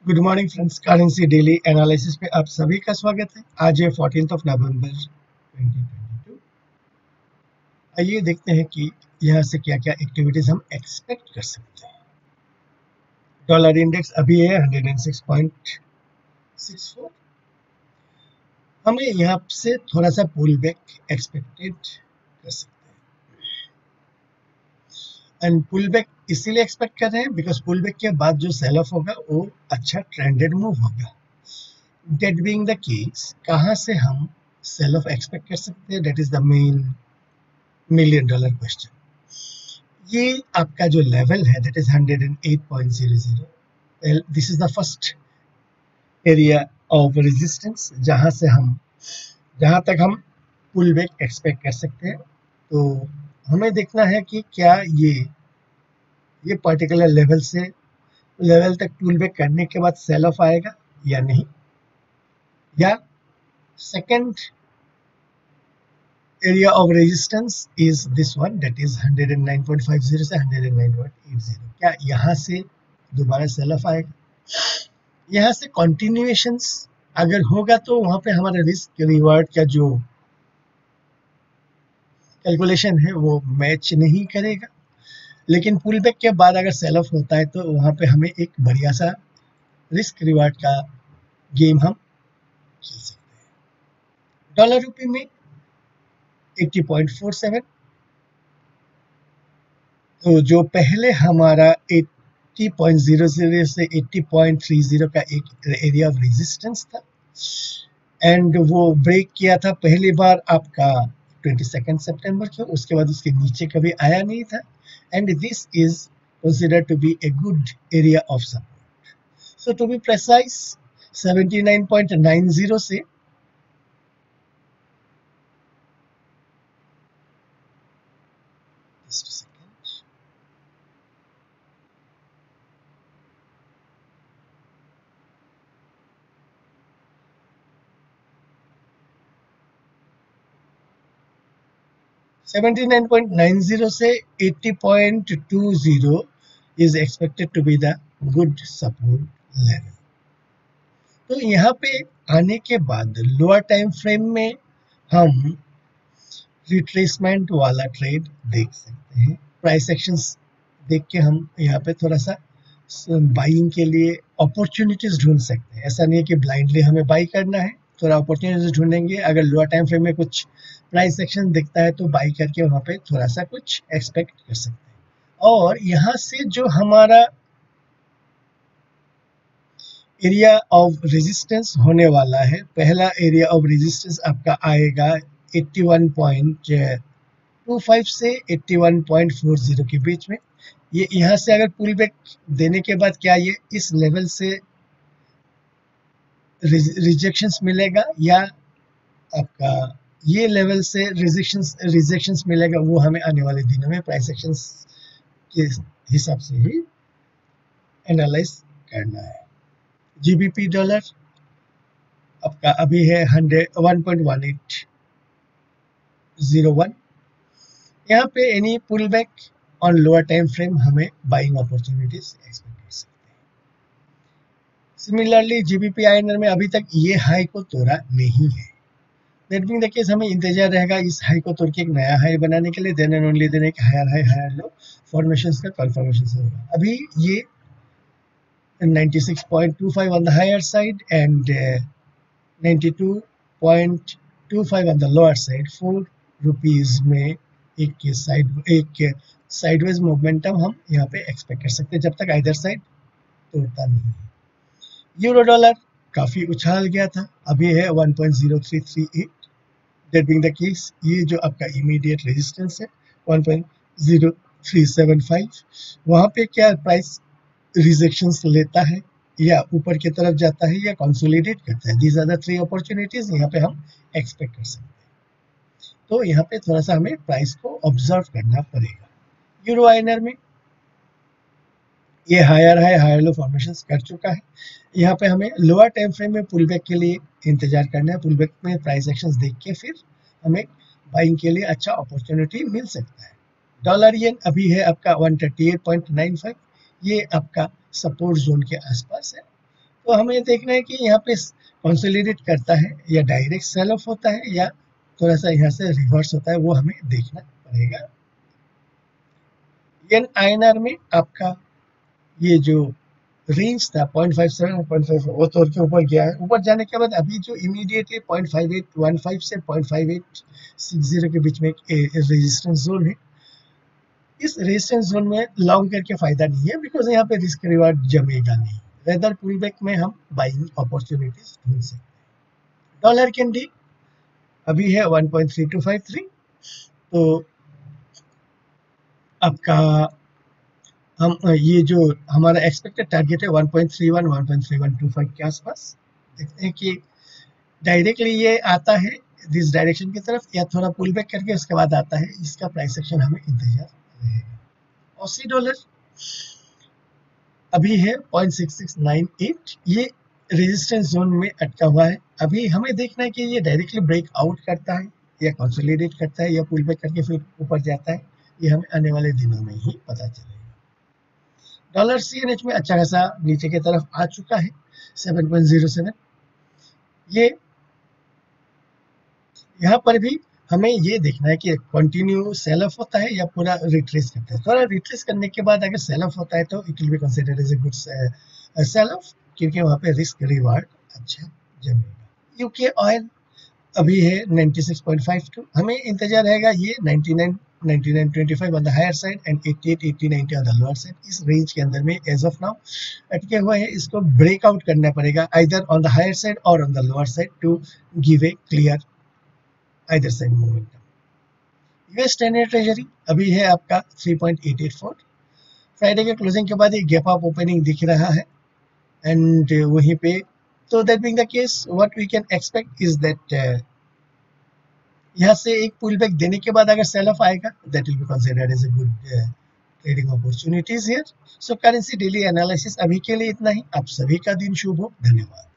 Good morning friends, currency daily analysis पे आप सभी का स्वागत है। आज है 14 नवंबर 2022। आइए देखते हैं कि यहाँ से क्या क्या एक्टिविटीज हम एक्सपेक्ट कर सकते हैं। डॉलर इंडेक्स अभी है 106.64। हमें यहाँ से थोड़ा सा पुल बैक एक्सपेक्टेड कर सकते हैं। एंड पुल बैक इसीलिए एक्सपेक्ट कर रहे हैं बिकॉज पुल बैक के बाद जो सेल ऑफ होगा वो अच्छा ट्रेंडेड मूव होगा। That being the case, कहाँ से हम सेल ऑफ एक्सपेक्ट कर सकते हैं? That is the main $1,000,000 question. ये आपका जो लेवल है that is 108.00. Well, this is the first area of resistance जहाँ तक हम पुल बैक एक्सपेक्ट कर सकते हैं। तो हमें देखना है कि क्या ये पर्टिकुलर लेवल तक पुल बैक करने के बाद सेल ऑफ आएगा या नहीं, या second area of resistance is this one, that is 109.50 से 109.80। क्या यहाँ से दोबारा सेल ऑफ आएगा? यहाँ से कंटिन्यूएशंस अगर होगा तो वहां पे हमारा रिस्क रिवार्ड का जो कैलकुलेशन है वो मैच नहीं करेगा। लेकिन पुल बैक के बाद अगर सेल ऑफ होता है तो वहां पे हमें एक बढ़िया सा रिस्क रिवार्ड का गेम हम खेल सकते हैं। डॉलर रुपये में 80.47, तो जो पहले हमारा 80.00 से 80.30 का एक एरिया ऑफ रेजिस्टेंस था एंड वो ब्रेक किया था पहली बार आपका 22 सितंबर को, उसके बाद उसके नीचे कभी आया नहीं था and this is considered to be a good area of support. So to be precise 79.90 से 79.90 से 80.20 is expected to be the good support level। तो यहाँ पे आने के बाद लोअर टाइम फ्रेम में हम रिट्रेसमेंट वाला ट्रेड देख सकते हैं। प्राइस एक्शंस देख के हम यहाँ पे थोड़ा सा बाइंग के लिए अपॉर्चुनिटीज ढूंढ सकते हैं। ऐसा नहीं है कि ब्लाइंडली हमें बाई करना है, थोड़ा अपॉर्चुनिटीज ढूंढेंगे। अगर लोअर टाइम फ्रेम में कुछ प्राइस एक्शन दिखता है तो बाई करके वहां पे थोड़ा सा कुछ एक्सपेक्ट कर सकते हैं। और यहाँ से जो हमारा एरिया ऑफ रेजिस्टेंस होने वाला है, पहला एरिया ऑफ रेजिस्टेंस आपका आएगा 81.25 से 81.40 के बीच में। ये यहाँ से अगर पुल बैक देने के बाद क्या ये इस लेवल से रिजेक्शंस मिलेगा या आपका ये लेवल से रिजेक्शंस मिलेगा, वो हमें आने वाले दिनों में प्राइस एक्शंस के हिसाब से ही एनालाइज करना है। जीबीपी डॉलर आपका अभी है 1.1801। यहाँ पे any pull back on lower time frame हमें बाइंग अपॉर्चुनिटीज एक्सपेक्ट कर सकते हैं। सिमिलरली जीबीपी आईएनआर में अभी तक ये हाई को तोड़ा नहीं है। दैट बीइंग द केस हमें इंतजार रहेगा इस हाई को तोड़ के एक नया हाई बनाने के लिए, देन एंड ओनली देन एक higher high higher low formations का कंफर्मेशन होगा। अभी ये 96.25 on the higher side and 92.25 on the lower side। 4 rupees में एक साइडवेज मोमेंटम हम यहाँ पे एक्सपेक्ट कर सकते हैं जब तक आइदर साइड तोड़ता नहीं है। यूरो डॉलर काफी उछाल गया था, अभी है 1.0338। दैट बीइंग द केस ये जो आपका इमीडिएट रेजिस्टेंस है 1.0375, वहां पे क्या प्राइस रिजेक्शंस लेता है या ऊपर की तरफ जाता है या कंसोलिडेट करता है। दीज आर द 3 अपॉर्चुनिटीज यहाँ पे हम एक्सपेक्ट कर सकते हैं। तो यहाँ पे थोड़ा सा हमें प्राइस को ऑब्जर्व करना पड़ेगा। यूरो आईएनआर में ये higher high higher low formations कर चुका है। यहाँ पे हमें लोअर टाइम फ्रेम में पुल बैक के लिए इंतजार करना है। पुल बैक में प्राइस एक्शंस देख के फिर हमें बाइंग के लिए अच्छा अपॉर्चुनिटी मिल सकता है। डॉलर येन अभी है आपका 138.95, ये आपका सपोर्ट जोन के आसपास है। तो हमें देखना है कि यहाँ पे कंसोलिडेट करता है या डायरेक्ट सेल ऑफ होता है या थोड़ा सा यहाँ से रिवर्स होता है, वो हमें देखना पड़ेगा। एन आईएनआर में आपका ये जो रेंज था 0.57 और 0.5 वो तोड़ के ऊपर गया है। ऊपर जाने के बाद अभी जो इमीडिएटली 0.5815 से 0.5860 के बीच में एक रेजिस्टेंस जोन है। इस रेजिस्टेंस जोन में लॉन्ग करके फायदा नहीं है, बिकॉज यहाँ पे रिस्क रिवार्ड जमेगा नहीं। रेदर पुल बैक में हम बाइंग अपॉर्चुनिटीज ढूंढ सकते हैं। डॉलर कैंडी अभी है 1.3253, तो आपका हम ये जो हमारा एक्सपेक्टेड टारगेट है 1.31 1.3125 के आसपास। देखते हैं कि डायरेक्टली ये आता है दिस डायरेक्शन की तरफ या थोड़ा पुल बैक करके उसके बाद आता है, इसका प्राइस एक्शन हमें इंतजार रहेगा। ऑसी डॉलर अभी है 0.6698, ये रेजिस्टेंस जोन में अटका हुआ है। अभी हमें देखना है कि ये डायरेक्टली ब्रेक आउट करता है या कंसोलिडेट करता है या पुल बैक करके फिर ऊपर जाता है, ये हमें आने वाले दिनों में ही पता चलेगा। डॉलर CNH में अच्छा खासा नीचे की तरफ आ चुका है 7.07। ये यहाँ पर भी हमें ये देखना है कि कंटिन्यू सेल ऑफ होता है या पूरा रिट्रेस करता है। थोड़ा रिट्रेस करने के बाद अगर सेल ऑफ होता है तो it will be considered as a good sell off, क्योंकि वहाँ पे रिस्क रिवार्ड अच्छा जमेगा। यूके ऑयल अभी है 96.52, हमें इंतजार रहेगा ये 99.25 on the higher side and 88-90 on the lower side. इस रेंज के अंदर में एज ऑफ नाउ अटके हुए हैं, इसको ब्रेकआउट करना पड़ेगा either on the higher side और on the lower side to give a clear either side momentum. US 10 treasury अभी है आपका 3.884, फ्राइडे के क्लोजिंग के बाद ये गैप अप ओपनिंग दिख रहा है एंड वहीं पे, तो that being the case what we can expect is that यहाँ से एक पुल बैक देने के बाद अगर सेल ऑफ आएगा that will be considered as a good trading opportunities here. So currency daily analysis अभी के लिए इतना ही। आप सभी का दिन शुभ हो, धन्यवाद।